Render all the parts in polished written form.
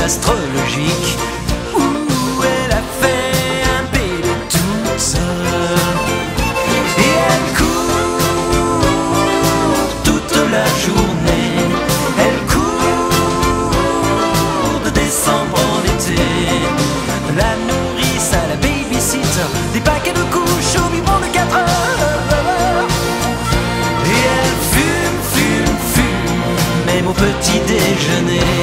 astrologique où elle a fait un bébé toute seule. Et elle court toute la journée, elle court de décembre en été. La nourrice à la babysitter, des paquets de couches au biberon de 4 heures. Et elle fume, fume, fume, même au petit déjeuner.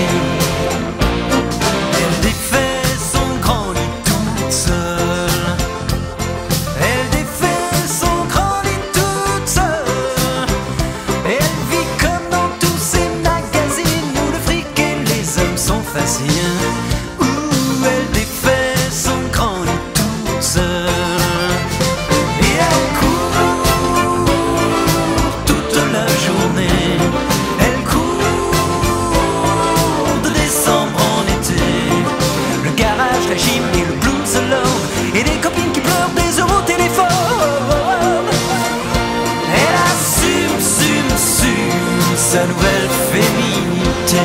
Elle défait son grand lit toute seule. Elle défait son grand lit toute seule. Elle vit comme dans tous ces magazines où le fric et les hommes sont faciles. Où elle défait son grand lit toute seule. Et elle court toute la journée. Elle court de décembre en été. Le garage, la gym et le blues alone. Et les copines qui pleurent des euros au téléphone. Elle assume, assume, assume sa nouvelle féminité.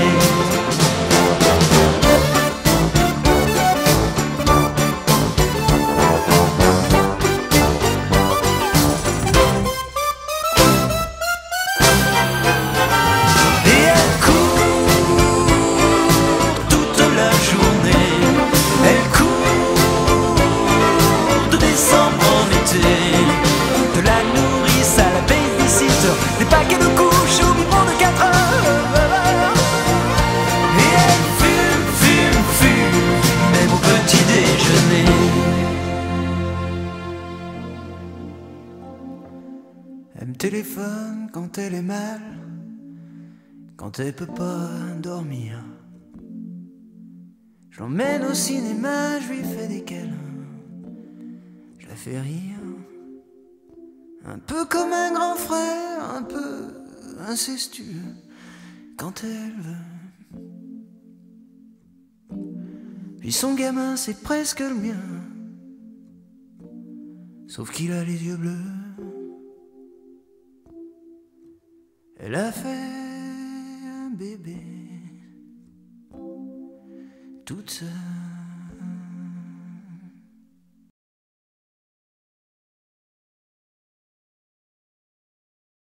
Et elle court toute la journée. Elle court de décembre en été. De la nourrice à la babysitter, des paquets de couches au biberon de 4 heures. Et elle fume, fume, fume, même au petit déjeuner. Elle me téléphone quand elle est mal, quand elle peut pas dormir. Je l'emmène au cinéma, je lui fais des câlins, je la fais rire. Un peu comme un grand frère, un peu incestueux quand elle veut. Puis son gamin c'est presque le mien, sauf qu'il a les yeux bleus. Elle a fait un bébé toute seule.